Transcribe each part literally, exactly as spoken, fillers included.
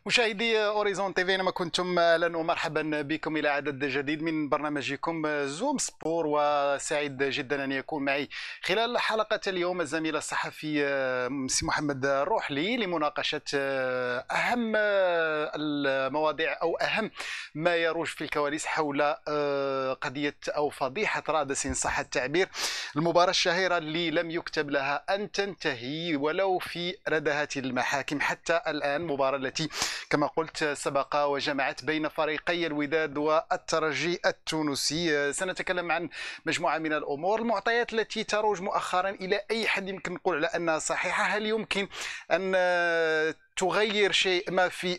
مشاهدي اوريزون تي في، اينما كنتم اهلا ومرحبا بكم الى عدد جديد من برنامجكم زوم سبور، وسعيد جدا ان يكون معي خلال حلقه اليوم الزميل الصحفي سي محمد الروحلي لمناقشه اهم المواضيع او اهم ما يروج في الكواليس حول قضيه او فضيحه رادس ان صح التعبير، المباراه الشهيره اللي لم يكتب لها ان تنتهي ولو في ردهات المحاكم حتى الان، مباراه التي كما قلت سبق وجمعت بين فريقي الوداد والترجي التونسي. سنتكلم عن مجموعة من الأمور، المعطيات التي تروج مؤخرا إلى أي حد يمكن نقول على أنها صحيحة، هل يمكن أن تغير شيء ما في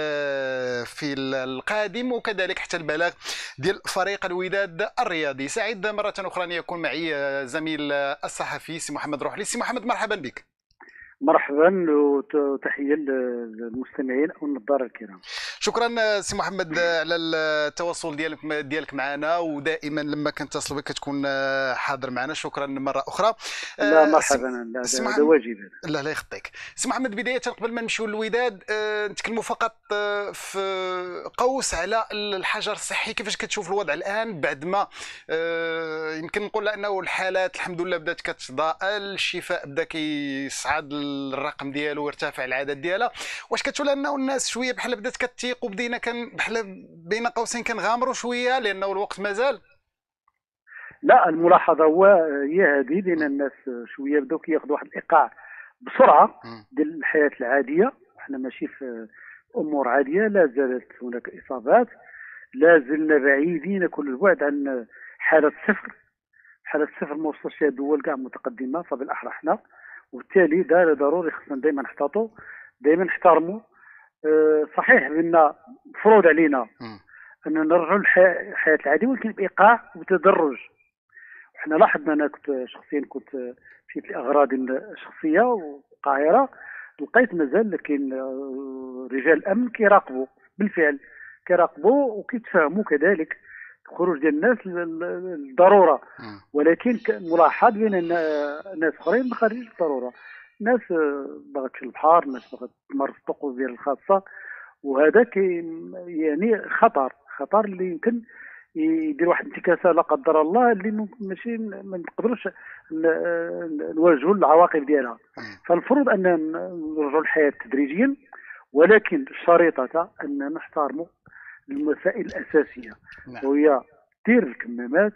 في القادم، وكذلك حتى البلاغ ديال فريق الوداد الرياضي. سعيد مرة أخرى أن يكون معي زميل الصحفي سي محمد روحلي. سي محمد مرحبا بك. مرحبا وتحيه للمستمعين او النظار الكرام. شكرا سي محمد على التواصل ديالك ديالك معنا، ودائما لما كنتصل بك كتكون حاضر معنا. شكرا مره اخرى. لا مرحبا، هذا واجب. لا لا يخطيك سي محمد. بدايه قبل ما نمشيو للوداد نتكلموا فقط في قوس على الحجر الصحي. كيفاش كتشوف الوضع الان بعد ما يمكن نقول انه الحالات الحمد لله بدات كتضاءل، الشفاء بدا كيصعد الرقم ديالو ويرتفع العدد ديالها؟ واش كتقول انه الناس شويه بحال بدات كتيق وبدينا كان بحال بين قوسين كنغامروا شويه لانه الوقت مازال؟ لا، الملاحظه هو هي هذه، لان الناس شويه بداو كياخذوا واحد الايقاع بسرعه ديال الحياه العاديه. احنا ماشي في امور عاديه، لا زالت هناك اصابات، لا زلنا بعيدين كل البعد عن حاله صفر. حاله صفر ما وصلش فيها دول كاع متقدمه، فبالاحرى احنا، وبالتالي دار ضروري خصنا دائما نحتاطوا، دائما نحترموا. أه صحيح بان مفروض علينا ان نرجعوا للحياه العاديه، ولكن بايقاع وتدرج. احنا لاحظنا، انا كنت شخصيا كنت مشيت لاغراض شخصيه والقاهره، لقيت مازال كاين رجال الامن كيراقبوا، بالفعل كيراقبوا وكيتفاهموا كذلك خروج ديال الناس للضروره، ولكن ملاحظ بين الناس اخرين ما خارجين للضروره. ناس باغا تمشي للبحر، ناس باغا تمارس الطقوس ديال الخاصه، وهذا يعني خطر خطر اللي يمكن يدير واحد الانتكاسه لا قدر الله، اللي ماشي ما نقدروش نواجهوا العواقب ديالها. فالمفروض ان نرجعوا للحياه تدريجيا، ولكن الشريطه ان نحترموا المسائل الاساسيه، نعم. وهي دير الكمامات،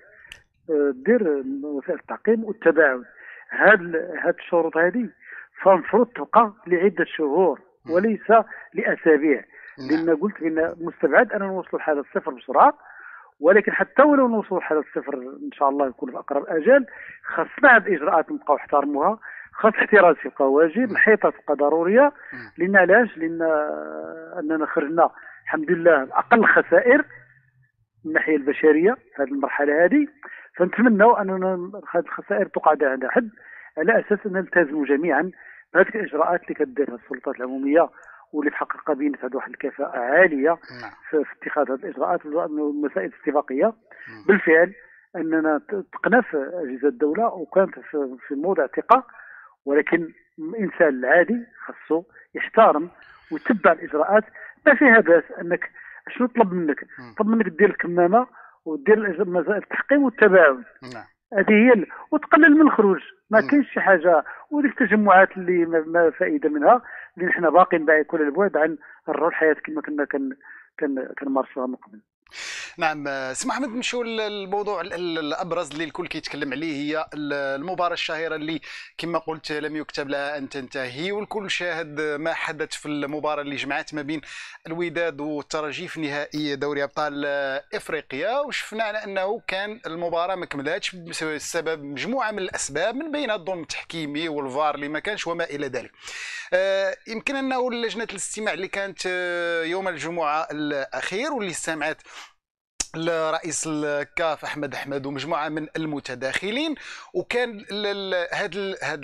دير وسائل التعقيم والتباعد. هاد هاد الشروط هذه فالمفروض تبقى لعده شهور وليس لاسابيع، لان قلت بان مستبعد ان نوصلوا لحاله الصفر بسرعه، ولكن حتى ولو نوصلوا لحاله الصفر ان شاء الله يكون في اقرب اجال، خاصنا هاد الاجراءات نبقاو نحترموها، خاص الاحتراز يبقى واجب، الحيطه تبقى ضروريه. لان علاش؟ لان اننا خرجنا الحمد لله اقل خسائر من الناحيه البشريه في هذه المرحله هذه، فنتمنوا اننا هذه الخسائر تقعد عند حد، على اساس ان نلتزموا جميعا بهذه الاجراءات اللي كديرها السلطات العموميه، واللي في حقيقه بينت هذه واحد الكفاءه عاليه في اتخاذ هذه الاجراءات والمسائل الاستباقيه. بالفعل اننا تقنف اجهزه الدوله وكانت في موضع ثقه، ولكن الانسان العادي خاصو يحترم ويتبع الاجراءات. ما فيها باس انك شنو طلب منك؟ طلب منك دير الكمامه ودير مسائل التحقيم والتباعد، هذه هي، وتقلل من الخروج. ما كاينش شي حاجه، وديك التجمعات اللي ما فائده منها، اللي حنا باقيين بعيد كل البعد عن الرجل الحياه كما كنا كنمارسوها من قبل. نعم سي محمد، نمشيو للموضوع الابرز اللي الكل كيتكلم عليه، هي المباراه الشهيره اللي كما قلت لم يكتب لها ان تنتهي، والكل شاهد ما حدث في المباراه اللي جمعت ما بين الوداد والترجي في نهائي دوري ابطال افريقيا، وشفنا على انه كان المباراه ما كملاتش بسبب مجموعه من الاسباب، من بينها الظلم التحكيمي والفار اللي ما كانش وما الى ذلك. آه يمكن انه لجنه الاستماع اللي كانت يوم الجمعه الاخير واللي استمعت لرئيس الكاف احمد احمد ومجموعه من المتداخلين. وكان هذا هذا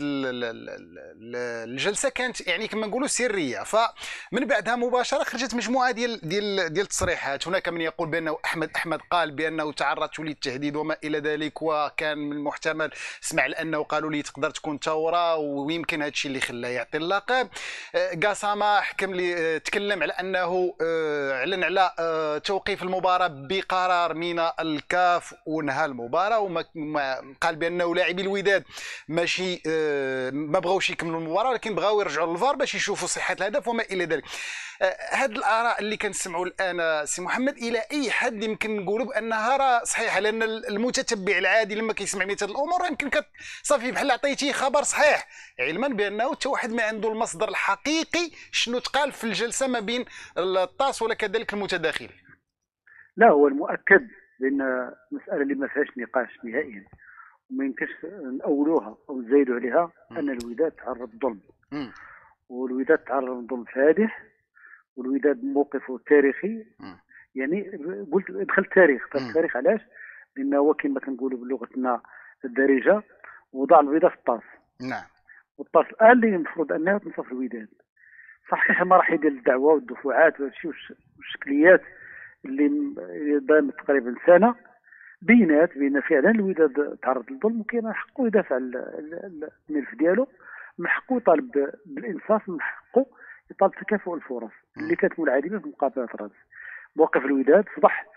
الجلسه كانت يعني كما نقولوا سريه. فمن بعدها مباشره خرجت مجموعه ديال ديال ديال التصريحات. هناك من يقول بانه احمد احمد قال بانه تعرضت للتهديد وما الى ذلك، وكان من المحتمل سمع لانه قالوا لي تقدر تكون ثوره ويمكن هذا الشيء اللي خلاه يعطي اللقب. قاسامه حكم لي تكلم على انه اعلن على توقيف المباراه بقرار من الكاف ونهى المباراه، وما قال بانه لاعبي الوداد ماشي ما بغاوش يكملوا المباراه ولكن بغاو يرجعوا للفار باش يشوفوا صحه الهدف وما الى ذلك. هاد الاراء اللي كنسمعوا الان سي محمد الى اي حد يمكن نقولوا بانها راه صحيحه؟ لان المتتبع العادي لما كيسمع مثل الامور يمكن صافي بحال عطيتيه خبر صحيح، علما بانه حتى واحد ما عنده المصدر الحقيقي شنو تقال في الجلسه ما بين الطاس ولا كذلك المتداخل. لا، هو المؤكد بان المساله اللي ما فيهاش نقاش نهائيا وما يمكنش نأولوها او نزايدوا عليها ان الوداد تعرض للظلم، والوداد تعرض للظلم فادح، والوداد موقفه تاريخي. يعني قلت دخل التاريخ، دخل التاريخ علاش؟ لانه هو كما كنقولوا بلغتنا الدارجه وضع البيضه في الطاس. نعم. والطاس الان اللي المفروض انها تنصف الوداد. صحيح المراحل ديال الدعوه والدفعات وهادشي والشكليات اللي دامت تقريبا سنه بينات بان فعلا الوداد تعرض للظلم، وكان من حقه يدافع على الملف ديالو، من حقه يطالب بالانصاف، من حقه يطالب تكافؤ الفرص اللي كانت منعدمه في مقابله الراس. موقف الوداد فضح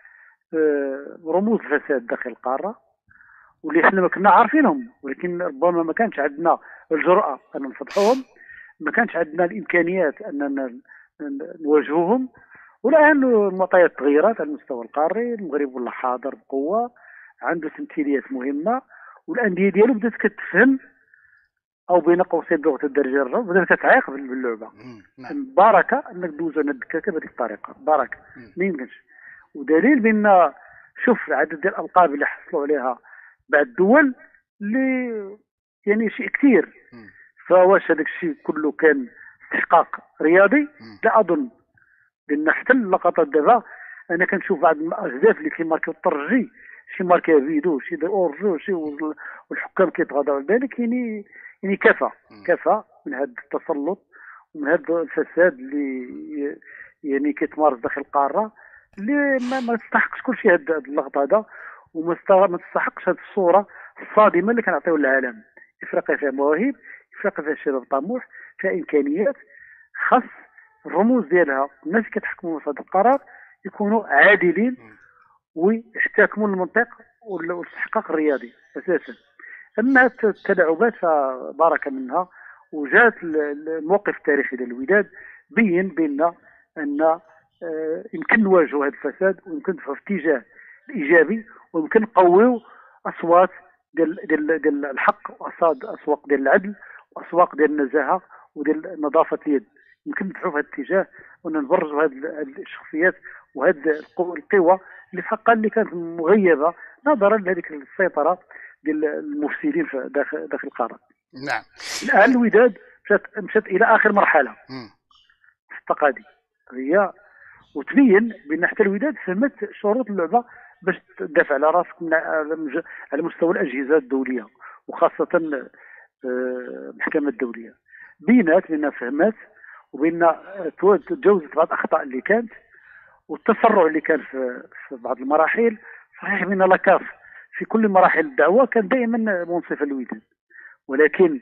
رموز الفساد داخل القاره واللي حنا ما كنا عارفينهم، ولكن ربما ما كانش عندنا الجرأه ان نفضحوهم، ما كانش عندنا الامكانيات اننا نواجهوهم. والان المعطيات تغيرت على المستوى القاري، المغرب ولا حاضر بقوه، عنده تمثيليات مهمه، والانديه ديالو بدات كتفهم او بين قوسين بلغه الدرجه الرابعه بدات كتعيق باللعبه. بركه انك دوز انا الدكاكه بهذه الطريقه، بركه ما يمكنش. ودليل بان شوف عدد ديال الالقاب اللي حصلوا عليها بعض الدول اللي يعني شيء كثير. فواش هذاك الشيء كله كان استحقاق رياضي؟ لا اظن، لان حتى اللقطات دابا انا كنشوف بعض الاهداف اللي كيماركيو الترجي، شي ماركا فيدو، شي اورجو، شي والحكام كيتغاضوا على ذلك. يعني يعني كفى كفى من هذا التسلط ومن هذا الفساد اللي يعني كيتمارس داخل القاره، اللي ما, ما تستحقش كل شيء هذا اللقطه هذا، وما ما تستحقش هذه الصوره الصادمه اللي كنعطيو للعالم. افريقيا فيها مواهب، افريقيا فيها شباب طموح، فيها امكانيات. خاص الرموز ديالها الناس اللي كتحكموا في هذا القرار يكونوا عادلين ويحتكموا للمنطق والاستحقاق الرياضي اساسا. اما التلاعبات فبارك منها، وجات الموقف التاريخي ديال الوداد بين بيننا ان يمكن نواجهوا هذا الفساد ويمكن ندفعوا في الاتجاه الايجابي، ويمكن نقويو اصوات ديال ديال ديال الحق، واصوات اسواق ديال العدل، واسواق ديال النزاهه وديال نظافه اليد. يمكن ندفعوا في هذا الاتجاه ونبرزوا هذه الشخصيات وهذه القوى اللي في حقها اللي كانت مغيبه نظرا لهذيك السيطره ديال المفسدين داخل داخل القاره. نعم. الان الوداد مشات مشات الى اخر مرحله في التقاضي هي، وتبين بان حتى الوداد فهمت شروط اللعبه باش تدافع على راسك على مستوى الاجهزه الدوليه وخاصه المحكمه الدوليه. بينات بان فهمت وبان تجاوزت بعض الاخطاء اللي كانت والتسرع اللي كان في, في بعض المراحل. صحيح بان لاكاف في كل مراحل الدعوه كان دائما منصفا للوداد، ولكن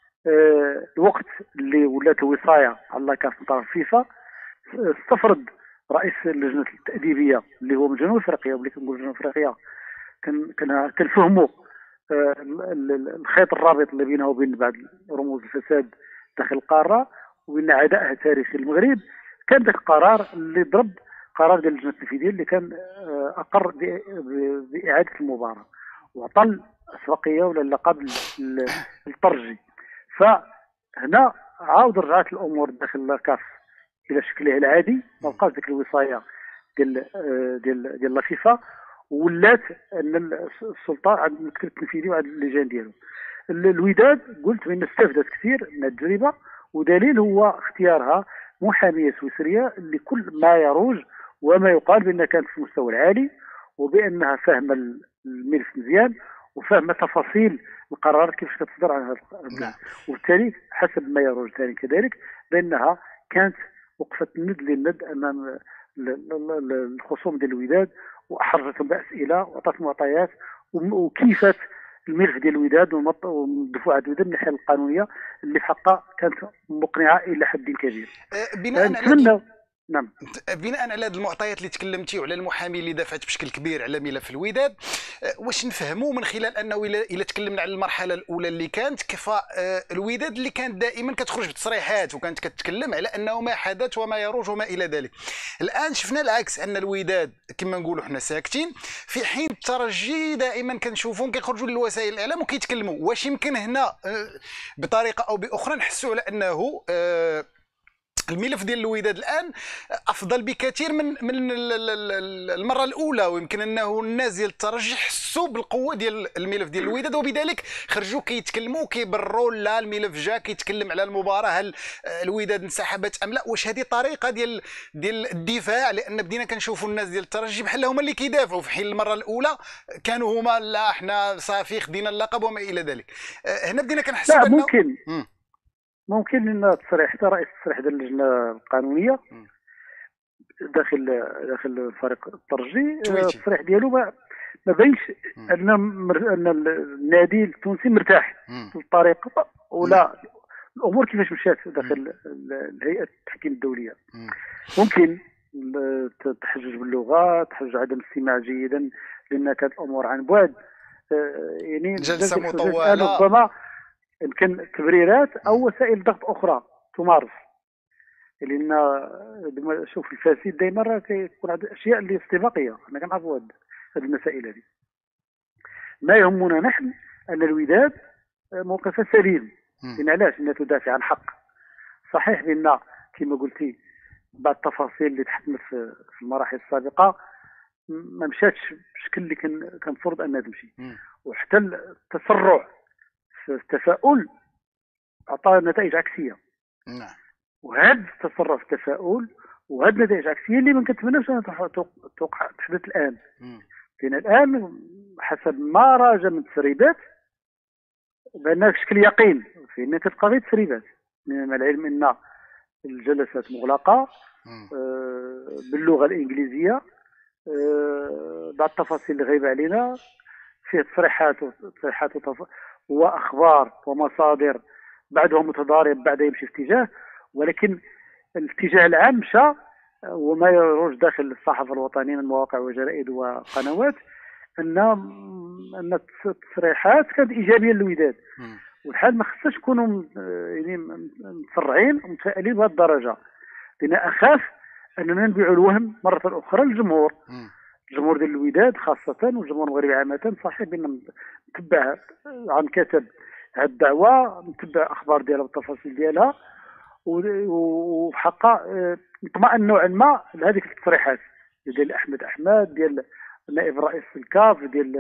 آه الوقت اللي ولات الوصايه على لاكاف من طرف فيفا استفرض رئيس اللجنه التاديبيه اللي هو من جنوب افريقيا، واللي كنقول جنوب افريقيا كان كان كنفهموا آه الخيط الرابط اللي بينه وبين بعض رموز الفساد داخل القاره وبين عدائها التاريخي للمغرب. كان ذاك القرار اللي ضرب قرار ديال اللجنه التنفيذيه اللي كان اقر باعاده المباراه وعطى الاسبقيه ولا اللقب للترجي. فهنا عاود رجعت الامور داخل الكاف الى شكلها العادي، ما بقاش ديك الوصايه ديال ديال ديال الفيفا، ولات ان السلطه عند المشكل التنفيذي وعند اللجان ديالو. الوداد قلت بان استفادت كثير من التجربه، ودليل هو اختيارها محاميه سويسريه اللي كل ما يروج وما يقال بانها كانت في المستوى العالي وبانها فاهمه الملف مزيان وفاهمه تفاصيل القرار كيفاش كتصدر عن هذا الملف. وبالتالي حسب ما يروج ثاني كذلك بانها كانت وقفت ند للند امام الخصوم ديال الوداد واحرجتهم باسئله واعطت معطيات وكيفات الملف ديال الوداد والدفوع الوداد من الناحيه القانونيه اللي في حقها كانت مقنعه الى حد كبير. بناء على نعم بناء على هذه المعطيات اللي تكلمتي وعلى المحامي اللي دافعت بشكل كبير على ملف الوداد، واش نفهموا من خلال انه الى تكلمنا على المرحله الاولى اللي كانت كيف الوداد اللي كانت دائما كتخرج بتصريحات وكانت كتكلم على انه ما حدث وما يروج وما الى ذلك، الان شفنا العكس، ان الوداد كما نقولوا حنا ساكتين في حين الترجي دائما كنشوفهم كيخرجوا للوسائل الاعلام وكيتكلموا. واش يمكن هنا بطريقه او باخرى نحسوا على انه الملف ديال الوداد الان افضل بكثير من من المره الاولى، ويمكن انه الناس ديال الترجي حسوا بالقوه ديال الملف ديال الوداد وبذلك خرجوا كيتكلموا كيبرروا لا الملف جا كيتكلم على المباراه هل الوداد انسحبت ام لا. واش هذه طريقه ديال ديال الدفاع؟ لان بدينا كنشوفوا الناس ديال الترجي بحال هما اللي كيدافعوا في حين المره الاولى كانوا هما لا احنا صافي خدينا اللقب وما الى ذلك. هنا بدينا كنحسوا لا ممكن م. ممكن ان التصريح حتى رئيس التصريح ديال اللجنه القانونيه داخل داخل الفريق الترجي التصريح ديالو ما ما بينش ان ان النادي التونسي مرتاح في الطريقه ولا الامور كيفاش مشات داخل الهيئه التحكيم الدوليه. ممكن التحجج باللغه، تحجج عدم الاستماع جيدا لان كانت الامور عن بعد، يعني جلسه مطوله ربما يمكن تبريرات او وسائل ضغط اخرى تمارس، لان شوف الفاسد دائما كيكون عند اشياء اللي استباقيه. انا كنعرفوا هذه المسائل هذه. ما يهمنا نحن ان الوداد موقفها سليم. لان علاش؟ انها تدافع عن حق. صحيح بان كما قلتي بعض التفاصيل اللي تحتمت في المراحل السابقه ما مشاتش بالشكل اللي كان كنفرض انها تمشي، وحتى التسرع في التفاؤل اعطى نتائج عكسيه. نعم. وهذا التسرع في التفاؤل وهذه النتائج العكسيه اللي ما كنتمناش انها توقع تحدث الان. لان الان حسب ما راج من تسريبات بان بشكل يقين في ان كتبقى غير تسريبات، مع العلم ان الجلسات مغلقه آه باللغه الانجليزيه، آه بعض التفاصيل اللي غايبه علينا فيه تصريحات وتصريحات واخبار ومصادر بعضها متضارب بعضها يمشي في اتجاه، ولكن الاتجاه العام مشى وما يروج داخل الصحافه الوطنيه من مواقع وجرائد وقنوات ان ان التصريحات كانت ايجابيه للوداد، والحال ما خصناش نكونوا يعني متسرعين ومتفائلين بهذه الدرجه، لان اخاف اننا نبيعوا الوهم مره اخرى للجمهور. الجمهور ديال الوداد خاصه والجمهور المغربي عامه صحيح بان متبع عن كتب هذه الدعوه، متبع اخبار ديالها والتفاصيل ديالها، وبحقها نطمئن نوعا ما لهذيك التصريحات ديال احمد احمد ديال نائب رئيس الكاف ديال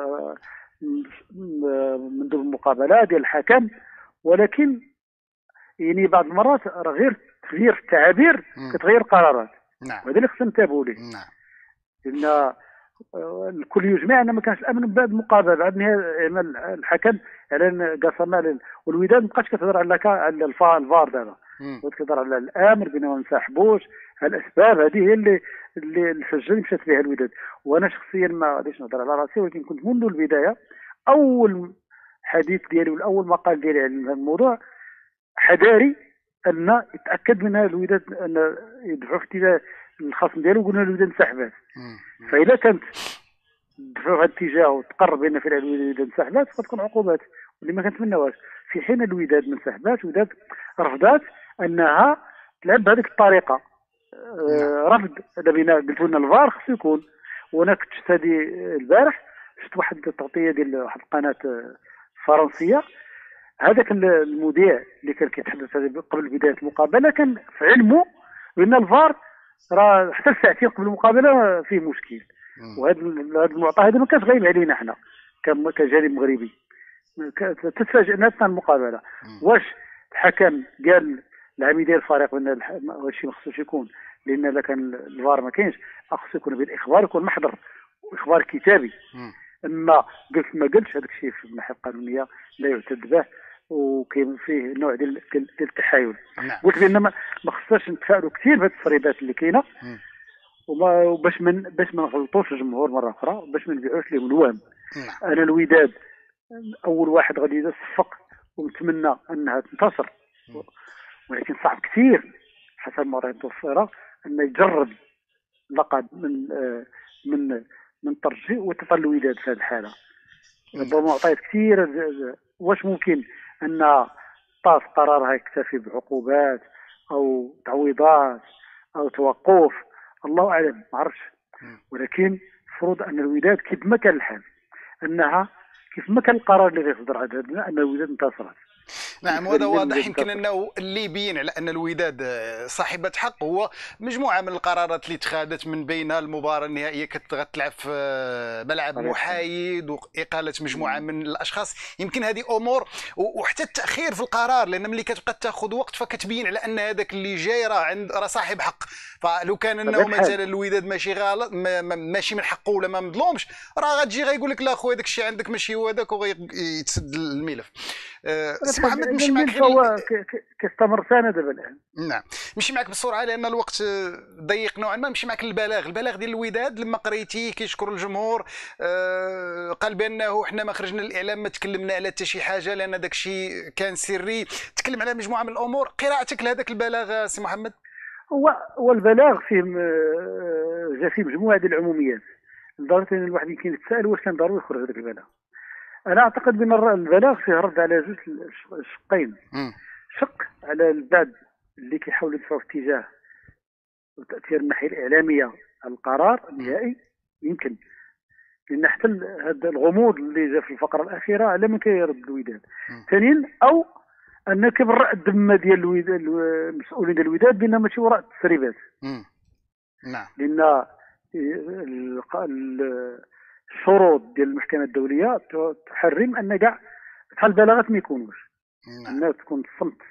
مندوب المقابله ديال الحكم، ولكن يعني بعض المرات راه غير تغيير في التعابير كتغير القرارات. نعم. وهذا اللي خصنا ننتبهوا ليه. نعم. لان الكل يجمع ان ما كانش الامن بعد المقابله بعد نهايه الحكم على قسم، والوداد ما بقاش كتهضر على على الفار دابا، وكتهضر على الامر بنا ما نسحبوش. الاسباب هذه هي اللي اللي الحجه اللي مشات بها الوداد. وانا شخصيا ما غاديش نهضر على راسي، ولكن كنت منذ البدايه اول حديث ديالي والاول مقال ديالي على هذا الموضوع حذاري ان يتاكد منها الوداد ان يدفعوا في اتجاه الخصم ديالو وقلنا الوداد انسحبات. فاذا كانت دفعوا في هذا الاتجاه وتقرب بان فعلا الوداد انسحبات فتكون عقوبات واللي ما كنتمناوهاش. في حين الوداد ما انسحباتش، الوداد رفضات انها تلعب بهذيك الطريقه. آه رفض بنا قلت لنا الفار خصو يكون. وانا كنت شفت هذه البارح، شفت واحد التغطيه ديال واحد القناه فرنسيه، هذاك المذيع اللي كان كيتحدث قبل بدايه المقابله كان في علمه بان الفار راه حتى ساعتين قبل المقابله فيه مشكل. وهذا هذا المعطى هذا ما كانش غايب علينا حنا كجانب مغربي. تتفاجئنا في المقابله. واش الحكم قال لعميدي الفريق بان هذا الشيء ما خصوش يكون، لان اذا كان الفار ما كاينش خصو يكون بالاخبار، يكون محضر اخبار كتابي. اما قلت ما قلتش هذاك الشيء في الناحيه القانونيه لا يعتد به، وكاين فيه نوع ديال ديال التحايل. قلت بان ما خصناش نتفائلوا كثير بهذه التسريبات اللي كاينه، وما وباش من باش ما نغلطوش الجمهور مره اخرى، باش ما نبيعوش لهم الوهم. انا الوداد اول واحد غادي يصفق ونتمنى انها تنتصر، ولكن صعب كثير حسب ما رأيت الصورة انه يجرب لقب من من من ترجي وتصل الوداد في هذه الحاله. ربما عطيت كثير. واش ممكن ان طاف قرارها يكتفي بعقوبات او تعويضات او توقف؟ الله اعلم، ما عرفتش. ولكن المفروض ان الوداد كيف ما كان الحال انها كيف ما كان القرار اللي غيصدر على ان الوداد انتصرت. نعم، وهذا واضح. يمكن انه اللي يبين على ان الوداد صاحبه حق هو مجموعه من القرارات اللي اتخذت، من بينها المباراه النهائيه كتلعب في ملعب محايد واقاله مجموعه من الاشخاص. يمكن هذه امور، وحتى التاخير في القرار، لان ملي كتبقى تاخذ وقت فكتبين على ان هذاك اللي جاي راه عند راه صاحب حق. فلو كان انه مثلا الوداد ماشي غلط، ماشي من حقه ولا ما مظلومش، راه غتجي غيقول لك لا خويا داك الشيء عندك ماشي هو هذاك، وغيتسد الملف. سي محمد نمشي معك غير هو كيستمر سنه دابا الان. نعم، نمشي معك بسرعه لان الوقت ضيق نوعا ما. نمشي معك للبلاغ البلاغ ديال الوداد لما قريتيه كيشكر الجمهور، آه قال بانه حنا ما خرجنا للاعلام، ما تكلمنا على حتى شي حاجه لان داك الشيء كان سري. تكلم على مجموعه من الامور. قراءتك لهذاك البلاغ سي محمد؟ هو هو البلاغ فيه جا فيه مجموعه ديال العموميات لدرجه ان الواحد يمكن يتساءل واش كان ضروري يخرج هذاك البلاغ. انا اعتقد بان البلاغ فيه رد على جوج شقين. شق على البعض اللي كيحاولوا يدفعوا في اتجاه وتاثير الناحيه الاعلاميه على القرار النهائي، يمكن لان حتى هذا الغموض اللي جا في الفقره الاخيره على من كيرد الوداد. ثانيا او ان كيبرأ الذمه ديال الوداد المسؤولين ديال الوداد بان ماشي وراء التسريبات. نعم، لان الشروط ديال المحكمه الدوليه تحرم ان كاع بحال البلاغات ما يكونوش. الناس تكون الصمت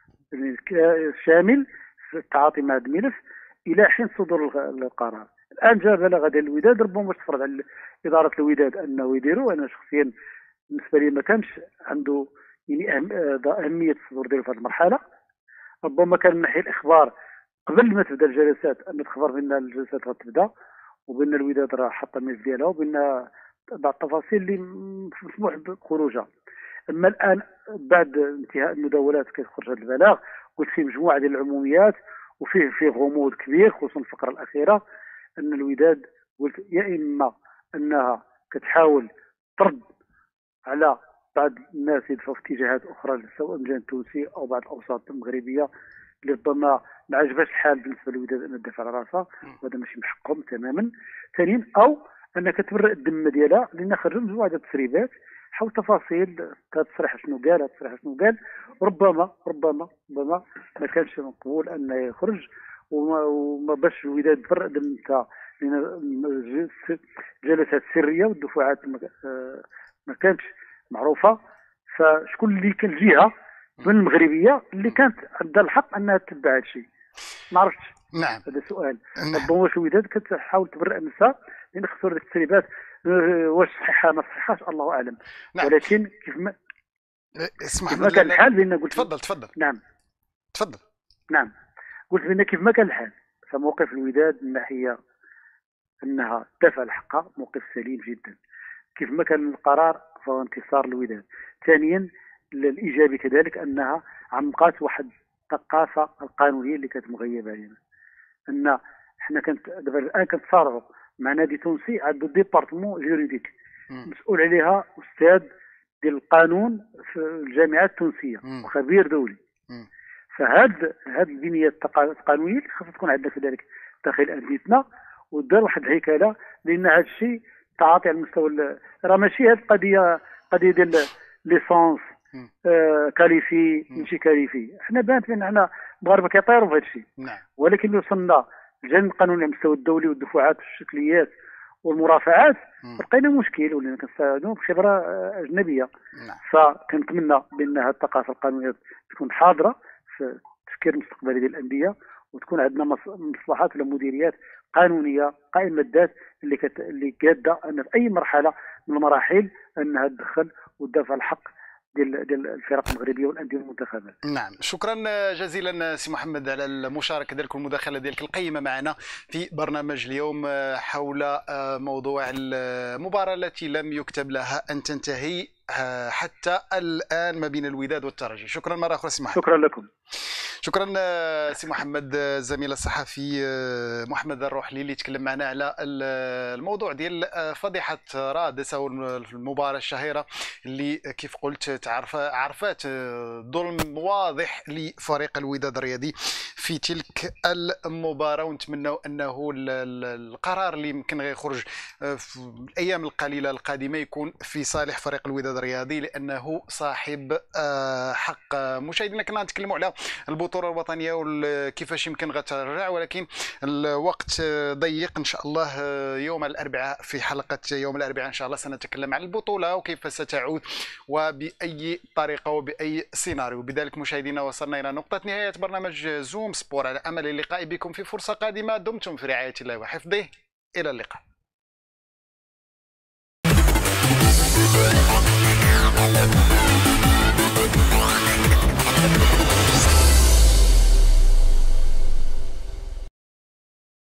شامل في التعاطي مع هذا الملف الى حين صدور القرار. الان جاء بلاغ ديال الوداد، ربما باش تفرض على اداره الوداد انه يديروا. انا شخصيا بالنسبه لي ما كانش عنده يعني اهميه الصدور ديالو في هذه المرحله. ربما كان من ناحيه الاخبار قبل ما تبدا الجلسات ان تخبر بان الجلسات غتبدا وبان الوداد راه حاطه الملف ديالها وبان بعض التفاصيل اللي مسموح بخروجها. اما الان بعد انتهاء المداولات كيخرج هذا البلاغ، قلت فيه مجموعه ديال العموميات وفيه فيه غموض كبير، خصوصا الفقره الاخيره ان الوداد قلت يا اما انها كتحاول ترد على بعض الناس يدفعوا في اتجاهات اخرى سواء الجانب التونسي او بعض الاوساط المغربيه اللي ربما ما عجبهاش الحال بالنسبه للوداد ان تدافع على راسها، وهذا ماشي من حقهم تماما. ثانيا او انها كتبرئ الذمه ديالها لان خرجوا مجموعه ديال التسريبات حول تفاصيل هذا التصريح شنو قال، هذا التصريح شنو قال. ربما ربما ربما ما كانش مقبول انه يخرج وما, وما باش الوداد تبرئ ذمتها لان الجلسات السريه والدفعات ما كانتش معروفه. فشكون اللي كان الجهه من المغربيه اللي كانت عندها الحق انها تتبع هذا الشيء؟ ما عرفتش. نعم، هذا سؤال. ربما واش الوداد كتحاول تبرئ نفسها لان خسروا هذيك التسريبات، واش صحيحه ما صحيحاش الله اعلم. نعم. ولكن كيف ما اسمح كيف ما كان الحال بان قلت تفضل تفضل. نعم تفضل. نعم قلت بان كيف ما كان الحال فموقف الوداد من ناحيه انها تدافع عن حقها موقف سليم جدا. كيف ما كان القرار فهو انتصار الوداد. ثانيا الايجابي كذلك انها عمقات واحد الثقافه القانونيه اللي كانت مغيبه علينا. ان احنا كنت دابا الان كنتصارعوا مع نادي تونسي عنده ديبارتمون جوريديك مسؤول عليها استاذ ديال القانون في الجامعات التونسيه وخبير دولي. فهاد هاد البنيه القانونيه اللي خاصها تكون عندنا كذلك داخل انديتنا، ودار واحد الهيكله لان هذا الشيء تعاطي على المستوى. راه ماشي هاد القضيه قضيه ديال ليسونس آه كاليفي ماشي كاليفي. حنا بانت بان حنا مغاربه كيطيروا في هذا الشيء. ولكن اللي وصلنا الجانب القانوني على المستوى الدولي والدفعات والشكليات والمرافعات لقينا مشكل ولينا كنستعانوا بخبره اجنبيه. فكنتمنى بان هذه الثقافه القانونيه تكون حاضره في التفكير المستقبلي ديال الانديه وتكون عندنا مصلحات ولا مديريات قانونيه قائمه الذات اللي كت... اللي قاده ان في اي مرحله من المراحل انها تدخل وتدافع الحق ديال ديال الفرق المغربيه والانديه والمنتخبات. نعم، شكرا جزيلا سي محمد على المشاركه ديالك والمداخله ديالك القيمه معنا في برنامج اليوم حول موضوع المباراه التي لم يكتب لها ان تنتهي حتى الان ما بين الوداد والترجي. شكرا مره اخرى سي محمد. شكرا لكم. شكرا سي محمد، الزميل الصحفي محمد الروحلي اللي تكلم معنا على الموضوع ديال فضيحه رادس او المباراه الشهيره اللي كيف قلت تعرف عرفات ظلم واضح لفريق الوداد الرياضي في تلك المباراه، ونتمنوا انه القرار اللي يمكن غيخرج في الايام القليله القادمه يكون في صالح فريق الوداد الرياضي، لانه صاحب حق. مشاهدينا كنا نتكلموا على البطوله الوطنيه وكيفاش يمكن غترجع، ولكن الوقت ضيق. ان شاء الله يوم الاربعاء في حلقه يوم الاربعاء ان شاء الله سنتكلم عن البطوله وكيف ستعود وباي طريقه وباي سيناريو. بذلك مشاهدينا وصلنا الى نقطه نهايه برنامج زوم سبور، على امل اللقاء بكم في فرصه قادمه. دمتم في رعايه الله وحفظه، الى اللقاء.